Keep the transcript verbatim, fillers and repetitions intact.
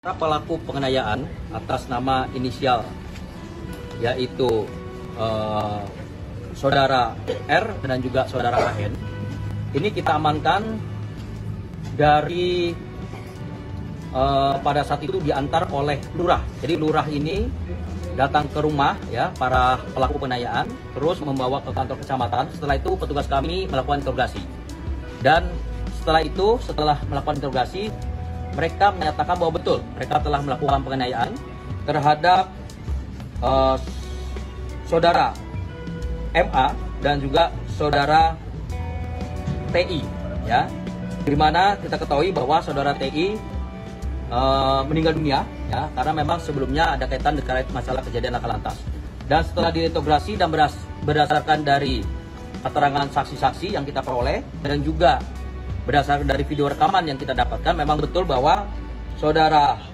Para pelaku penganiayaan atas nama inisial yaitu eh, saudara R dan juga saudara A N ini kita amankan dari eh, pada saat itu diantar oleh lurah. Jadi lurah ini datang ke rumah ya para pelaku penganiayaan, terus membawa ke kantor kecamatan. Setelah itu petugas kami melakukan interogasi, dan setelah itu setelah melakukan interogasi mereka menyatakan bahwa betul mereka telah melakukan penganiayaan terhadap uh, saudara M A dan juga saudara T I, ya, di mana kita ketahui bahwa saudara T I uh, meninggal dunia, ya, karena memang sebelumnya ada kaitan terkait masalah kejadian laka lantas. Dan setelah diintegrasi dan beras, berdasarkan dari keterangan saksi-saksi yang kita peroleh dan juga berdasarkan dari video rekaman yang kita dapatkan, memang betul bahwa saudara